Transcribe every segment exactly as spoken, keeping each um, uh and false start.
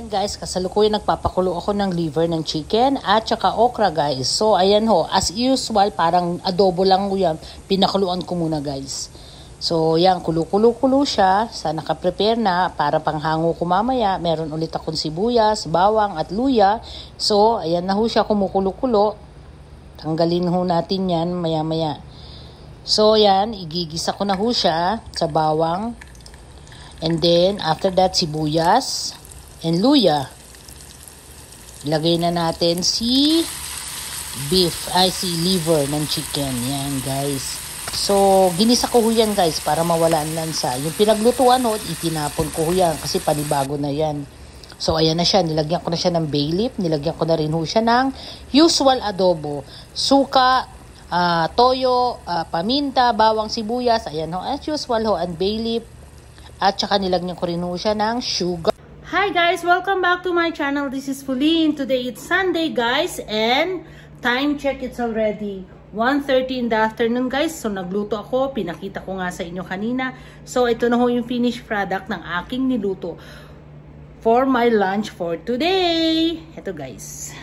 Ayan guys, kasalukuyan nagpapakulo ako ng liver ng chicken at saka okra guys. So ayan ho, as usual parang adobo lang ko yan. Pinakuluan ko muna guys. So yan, kulo-kulo-kulo siya. Sa nakaprepare na para panghango ko mamaya. Meron ulit akong sibuyas, bawang at luya. So ayan na ho siya kumukulo-kulo. Tanggalin ho natin yan maya-maya. So yan, igigisa ko na ho siya sa bawang. And then after that sibuyas and luya. Ilagay na natin si beef, ay si liver ng chicken. Yan guys. So, ginisa ko ho yan guys para mawala ang lansa. Yung pinaglutuan ho, itinapon ko ho yan kasi panibago na yan. So, ayan na siya. Nilagyan ko na siya ng bay leaf. Nilagyan ko na rin ho siya ng usual adobo. Suka, uh, toyo, uh, paminta, bawang, sibuyas. Ayan ho. As usual ho, and bay leaf. At saka nilagyan ko rin ho siya ng sugar. Hi guys! Welcome back to my channel. This is Pauline. Today it's Sunday guys. And time check, it's already one thirty in the afternoon guys. So nagluto ako. Pinakita ko nga sa inyo kanina. So ito na ho yung finished product ng aking niluto for my lunch for today. Ito guys.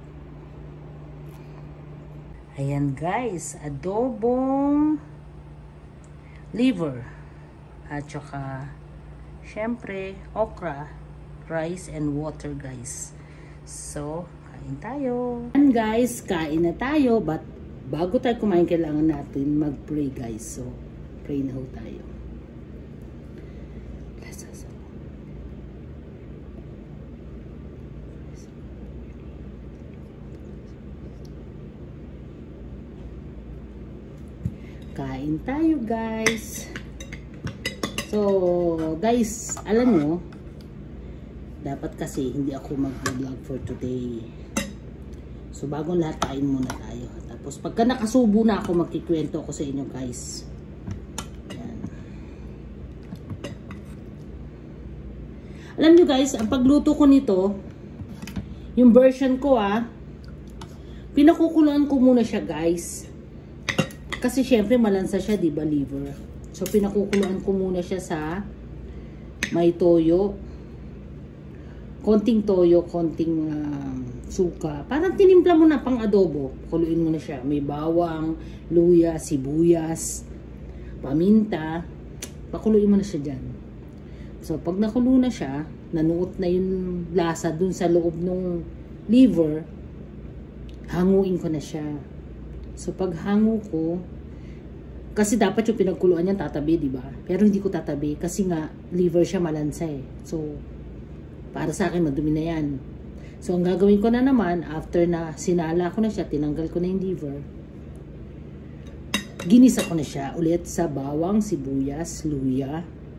Ayan guys. Adobong liver. At saka syempre okra, rice and water guys. So kain tayo. And guys, kain na tayo. But bago tayo kumain, kailangan natin mag-pray guys. So pray na ho tayo. Kain tayo guys. So, guys, alam nyo, dapat kasi hindi ako mag-vlog for today. So, bagong lahat, kain muna tayo. Tapos, pagka nakasubo na ako, magkikwento ako sa inyo, guys. Ayan. Alam nyo, guys, ang pagluto ko nito, yung version ko, ah, pinakukuluan ko muna siya, guys. Kasi, syempre, malansa siya, diba, liver? So, pinakukuluan ko muna siya sa may toyo. Konting toyo, konting uh, suka. Parang tinimpla mo na pang adobo. Kuluin mo na siya. May bawang, luya, sibuyas, paminta. Pakuluin mo na siya dyan. So, pag nakulo na siya, nanuot na yung lasa dun sa loob ng liver, hanguin ko na siya. So, pag hango ko, kasi dapat yung pinagkuluan niyan tatabi, di ba? Pero hindi ko tatabi kasi nga liver siya malansa eh. So para sa akin madumi na yan. So ang gagawin ko na naman after na sinala ko na siya, tinanggal ko na yung liver. Ginisa ko na siya ulit sa bawang, sibuyas, luya.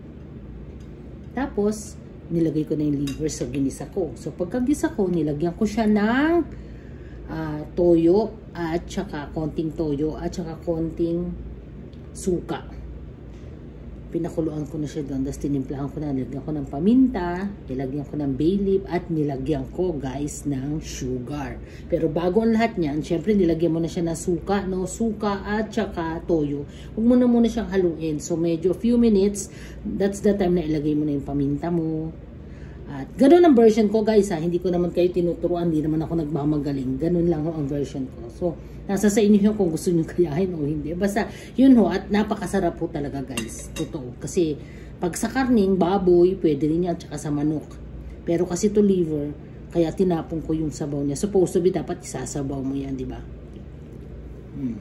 Tapos nilagay ko na yung liver sa ginisa ko. So pagkagisa ko, nilagyan ko siya ng uh, toyo at saka konting toyo at saka konting suka. Pinakuluan ko na siya doon. Tapos tinimplahan ko na. Nilagyan ko ng paminta. Nilagyan ko ng bay leaf. At nilagyan ko guys ng sugar. Pero bago ang lahat niyan, syempre nilagyan mo na siya ng suka. No? Suka at saka toyo. Huwag mo na muna siyang haluin. So medyo few minutes. That's the time na ilagay mo na yung paminta mo. At ganun ang version ko guys ha. Hindi ko naman kayo tinuturuan. Hindi naman ako nagmamagaling. Ganun lang ho ang version ko. So nasa sa inyo yun kung gusto nyo kayahin o hindi. Basta, yun ho, at napakasarap po talaga guys. Totoo. Kasi, pag sa karning, baboy, pwede rin yan, tsaka sa manok. Pero kasi to liver, kaya tinapon ko yung sabaw niya. Supposed to be, dapat isasabaw mo yan, di ba? Hmm.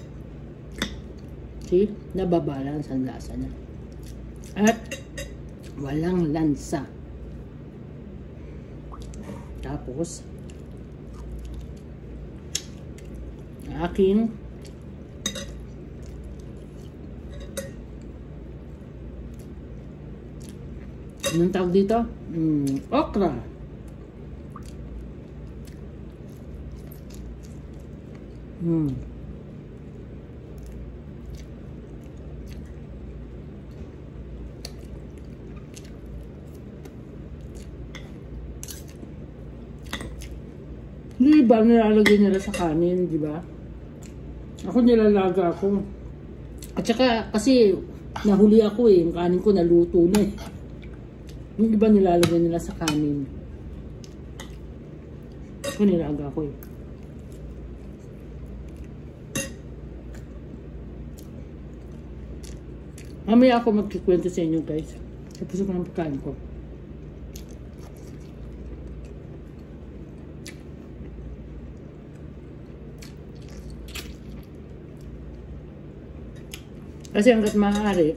See? Nababalance ang lasa niya. At, walang lansa. Tapos, aking anong tawag dito? Mm, okra. Mm. Hindi ba nilalagay nila sa kanin, di ba? Ako nilalaga ako. At saka kasi nahuli ako eh. Yung kanin ko naluto na eh. Yung iba nilalagay nila sa kanin. Ito nilaga ko eh. Mamaya ako magkikwento sa inyo guys. Tapos ako ng pagkain ko. Kasi hanggat maaari,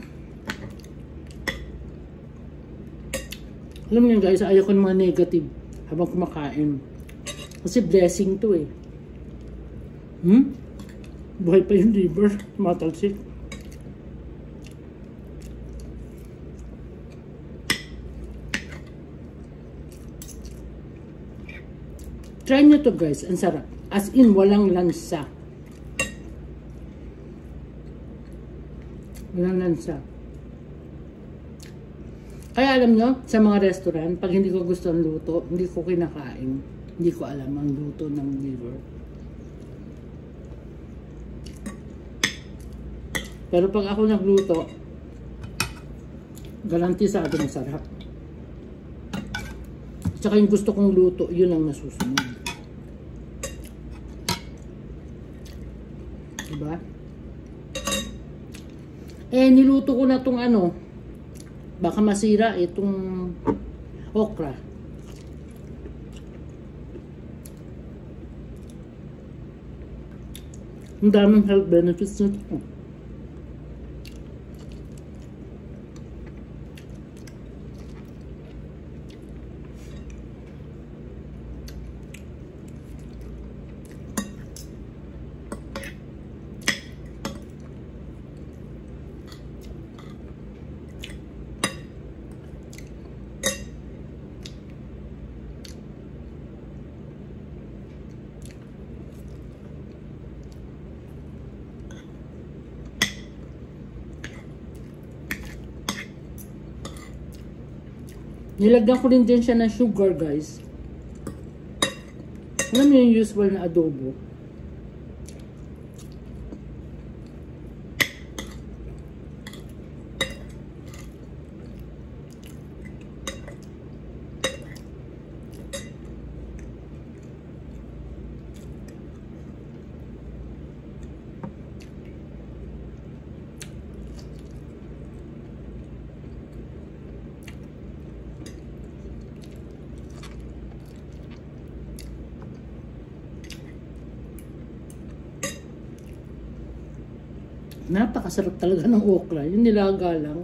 alam niyo guys, ayaw ko ng mga negative habang kumakain. Kasi blessing to eh. Hmm? Buhay pa yung liver. Matalsik. Try nyo to guys. Ang sarap. As in, walang lansa. Walang lansa. Kaya alam nyo, sa mga restaurant, pag hindi ko gusto ang luto, hindi ko kinakain. Hindi ko alam ang luto ng liver. Pero pag ako nagluto, garantisado masarap. Tsaka yung gusto kong luto, yun ang nasusunod. Diba? Eh, niluto ko na tong ano, baka masira itong okra. Ang daming health benefits nito. Nilagyan ko rin din siya ng sugar, guys. Alam niyo yung usual na adobo. Napakasarap talaga ng okra. Yung nilaga lang.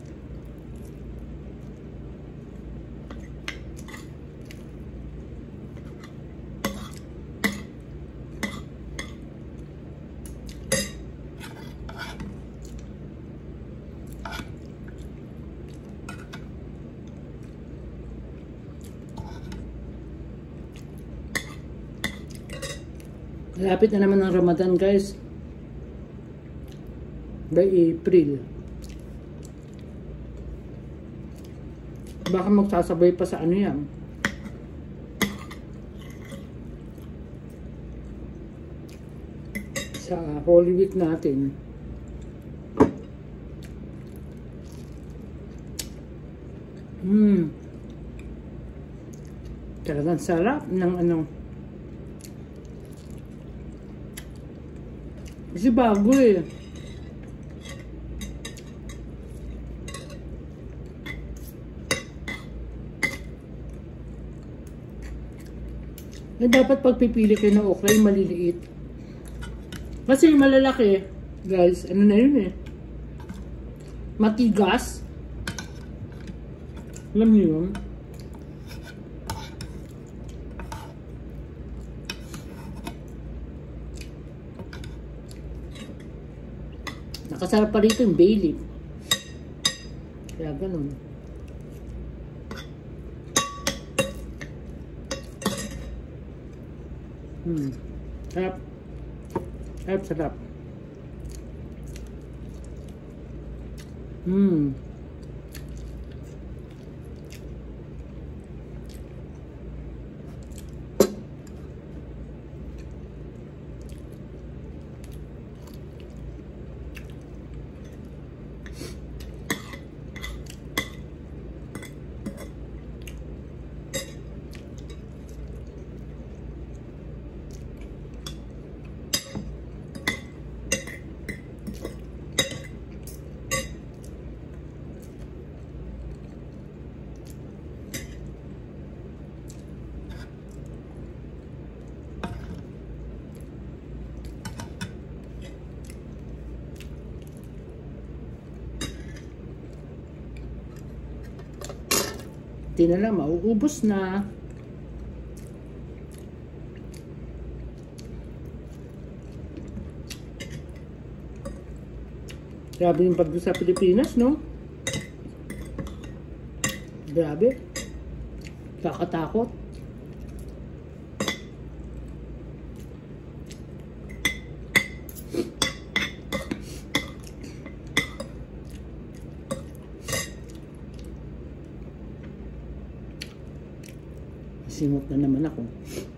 Malapit na naman ang Ramadan, guys. By April. Baka magsasabay pa sa ano yan. Sa Holy Week natin. Hmm. Talagang sarap ng ano. Kasi bago eh. Eh, dapat pagpipili kayo ng okra yung maliliit. Kasi yung malalaki, guys, ano na yun eh. Matigas. Alam niyo yun? Nakasarap pa rito yung bay leaf. Kaya ganun. Hmm. Sarap. Sarap, sarap. Hmm. Hindi na lang, mauubos na. Grabe yung pagdo sa Pilipinas, no? Grabe. Kakatakot. Simot na naman ako.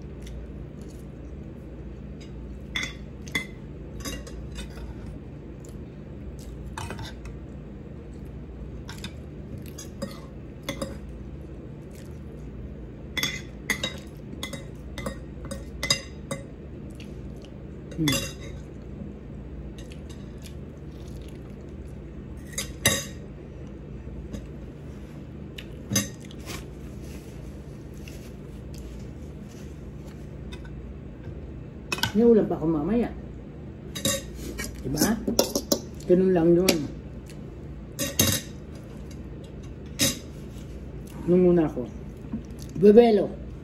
Hmm. May ulam pa ako mamaya. Diba? Ganun lang yun. Nung muna ako. Bebelo.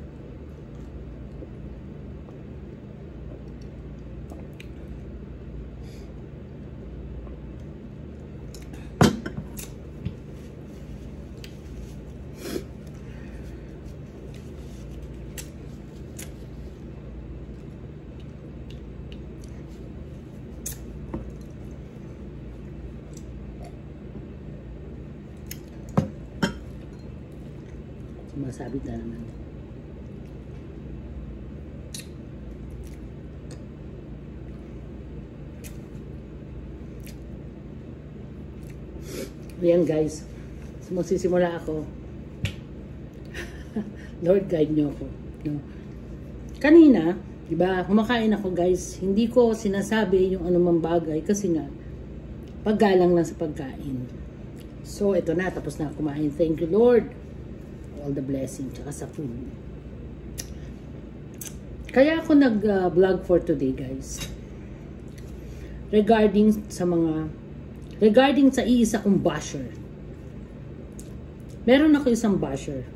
Sumasabit na naman. Ayan guys, magsisimula ako. Lord, guide nyo ako. No? Kanina, diba, kumakain ako guys, hindi ko sinasabi yung anumang bagay kasi nga, paggalang lang sa pagkain. So, ito na, tapos na kumain. Thank you Lord. All the blessing, tsaka sa food. Kaya ako nag-vlog uh, for today guys. Regarding sa mga, regarding sa iisa kong basher. Meron ako isang basher.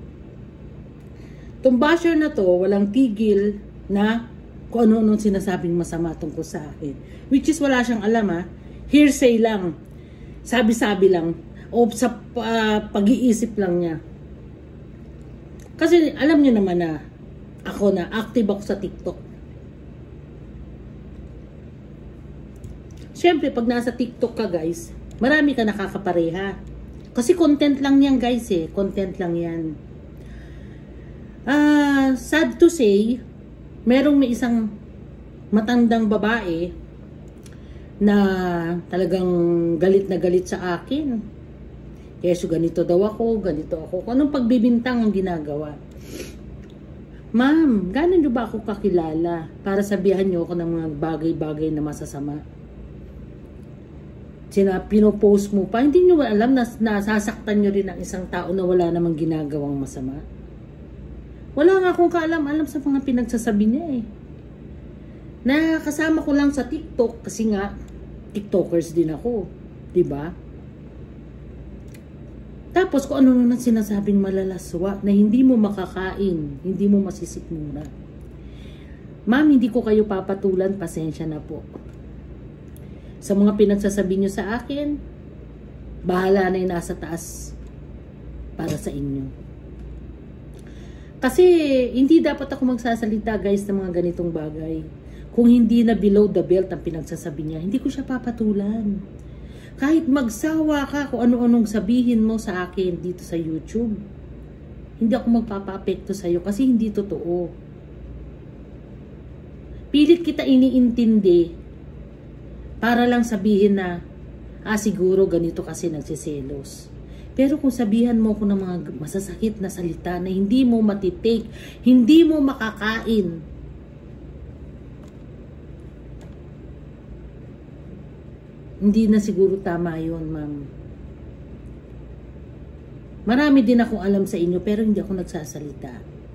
Itong basher na to, walang tigil na kung ano-ano sinasabing masama tungkol sa akin. Which is wala siyang alam ha. Hearsay lang. Sabi-sabi lang. O sa uh, pag-iisip lang niya. Kasi alam niyo naman na ako na active ako sa TikTok. Siyempre, pag nasa TikTok ka guys, marami ka nakakapareha. Kasi content lang yan guys eh. Content lang yan. Uh, sad to say, merong may isang matandang babae na talagang galit na galit sa akin. Yeso, ganito daw ako, ganito ako. Kung anong pagbibintang ang ginagawa. Ma'am, gano'n nyo ba ako kakilala para sabihan nyo ako ng mga bagay-bagay na masasama? Sina, pinopost mo pa, hindi nyo alam na nasasaktan nyo rin ang isang tao na wala namang ginagawang masama. Wala nga akong kaalam-alam sa mga pinagsasabi niya eh. Nakasama ko lang sa TikTok kasi nga, TikTokers din ako. Diba? Tapos kung ano nang sinasabing malalaswa na hindi mo makakain, hindi mo masisikmura. Ma'am, hindi ko kayo papatulan, pasensya na po. Sa mga pinagsasabi nyo sa akin, bahala na yung nasa taas para sa inyo. Kasi hindi dapat ako magsasalita guys ng mga ganitong bagay. Kung hindi na below the belt ang pinagsasabi niya, hindi ko siya papatulan. Kahit magsawa ka kung ano-anong sabihin mo sa akin dito sa YouTube, hindi ako magpapa-apekto sa'yo kasi hindi totoo. Pilit kita iniintindi para lang sabihin na, ah siguro ganito kasi nagsiselos. Pero kung sabihan mo ko ng mga masasakit na salita na hindi mo matitake, hindi mo makakain, hindi na siguro tama yun, ma'am. Marami din akong alam sa inyo, pero hindi ako nagsasalita.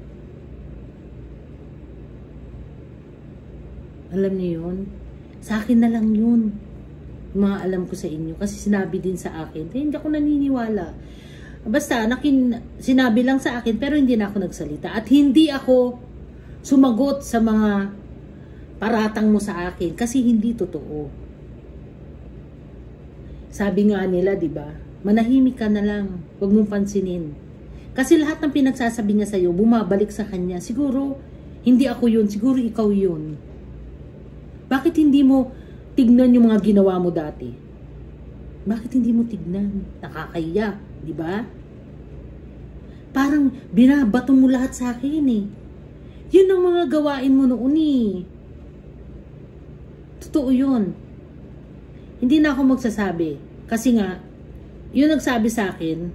Alam niyo yun? Sa akin na lang yun. Mga alam ko sa inyo. Kasi sinabi din sa akin, eh, hindi ako naniniwala. Basta, nakin, sinabi lang sa akin, pero hindi na ako nagsalita. At hindi ako sumagot sa mga paratang mo sa akin kasi hindi totoo. Sabi nga nila, di ba? Manahimik ka na lang, huwag mong pansinin. Kasi lahat ng pinagsasabi niya sa'yo, bumabalik sa kanya. Siguro, hindi ako yun, siguro ikaw yun. Bakit hindi mo tignan yung mga ginawa mo dati? Bakit hindi mo tignan? Nakakaya, di ba? Parang binabato mo lahat sa akin eh. Yun ang mga gawain mo noon eh. Totoo yun. Hindi na ako magsasabi. Kasi nga, yun nagsabi sa akin,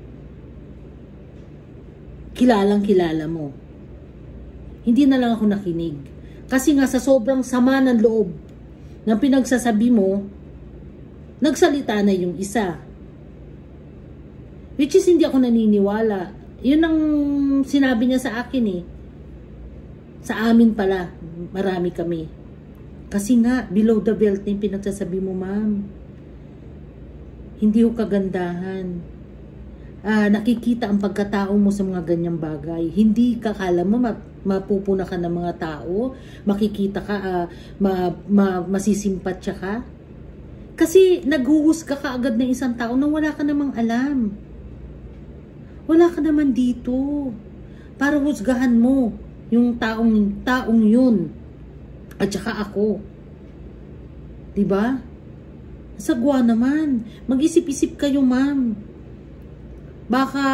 kilalang kilala mo. Hindi na lang ako nakinig. Kasi nga sa sobrang sama ng loob ng pinagsasabi mo, nagsalita na yung isa. Which is hindi ako naniniwala. Yun ang sinabi niya sa akin eh. Sa amin pala, marami kami. Kasi nga, below the belt na yung pinagsasabi mo, ma'am. Hindi ko kagandahan. Ah, nakikita ang pagkatao mo sa mga ganyang bagay. Hindi ka kala mo mapupuna ka ng mga tao, makikita ka, uh, ma, ma, masisimpatya ka. Kasi naghuhusga ka agad ng isang tao nang wala ka namang alam. Wala ka naman dito para husgahan mo yung taong taong yun at saka ako. Diba? Sagwa naman. Mag-isip-isip kayo, ma'am. Baka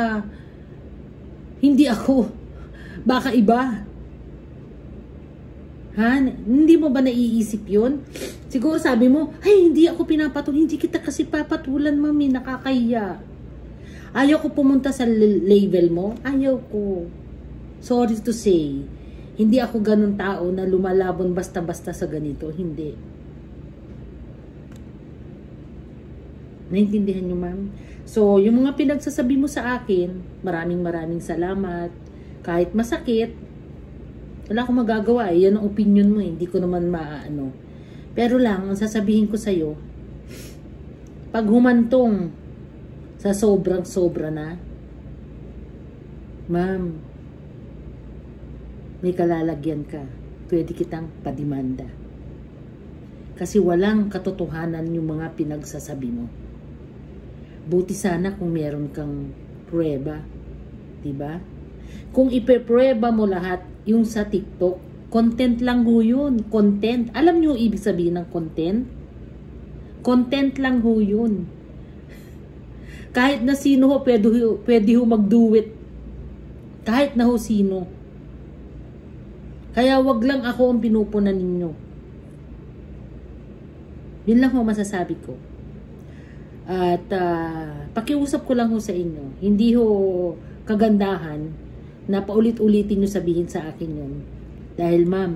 hindi ako. Baka iba. Ha? Hindi mo ba naiisip yun? Siguro sabi mo, ay, hindi ako pinapatulan. Hindi kita kasi papatulan, mami. Nakakahiya. Ayaw ko pumunta sa level mo. Ayaw ko. Sorry to say. Hindi ako ganun tao na lumalabon basta-basta sa ganito. Hindi. Naintindihan nyo, ma'am? So, yung mga pinagsasabi mo sa akin, maraming maraming salamat. Kahit masakit, wala akong magagawa eh. Yan ang opinion mo eh. Hindi ko naman maaano. Pero lang, ang sasabihin ko sa'yo, pag humantong sa sobrang sobra na, ma'am, may kalalagyan ka. Pwede kitang padimanda. Kasi walang katotohanan yung mga pinagsasabi mo. Buti sana kung meron kang prueba. Diba? Kung ipeprueba mo lahat yung sa TikTok, content lang ho yun. Content. Alam niyo ibig sabihin ng content? Content lang ho yun. Kahit na sino ho, pwede, pwede ho mag-do it. Kahit na ho sino. Kaya wag lang ako ang pinupunan ninyo. Yun lang ho masasabi ko. At uh, pakiusap ko lang ho sa inyo. Hindi ho kagandahan na paulit-ulitin nyo sabihin sa akin yun. Dahil ma'am,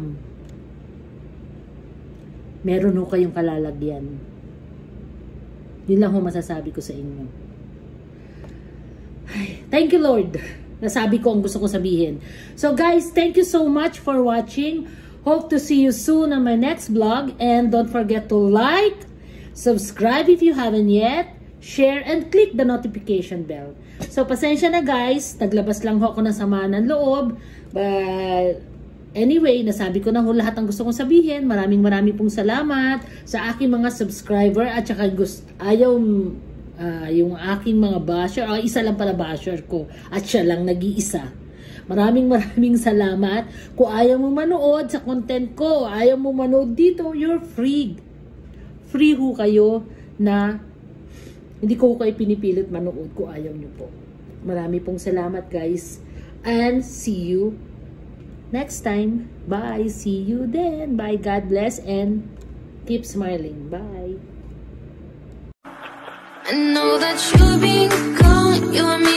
meron ho kayong kalalagyan. Yun lang ho masasabi ko sa inyo. Ay, thank you Lord. Nasabi ko ang gusto ko sabihin. So guys, thank you so much for watching. Hope to see you soon on my next vlog. And don't forget to like, subscribe if you haven't yet, share, and click the notification bell. So, pasensya na guys. Naglabas lang ho ako ng sama ng loob. But, anyway, nasabi ko na ho lahat ang gusto kong sabihin. Maraming maraming pong salamat sa aking mga subscriber. At saka gusto, ayaw uh, yung aking mga basher. Uh, isa lang pala basher ko. At siya lang nag-iisa. Maraming maraming salamat. Kung ayaw mo manood sa content ko, ayaw mo manood dito, you're free. Free ho kayo na hindi ko kayo pinipilit manood kung ayaw nyo po. Marami pong salamat guys. And see you next time. Bye. See you then. Bye. God bless and keep smiling. Bye. I know that you've been gone. You and me.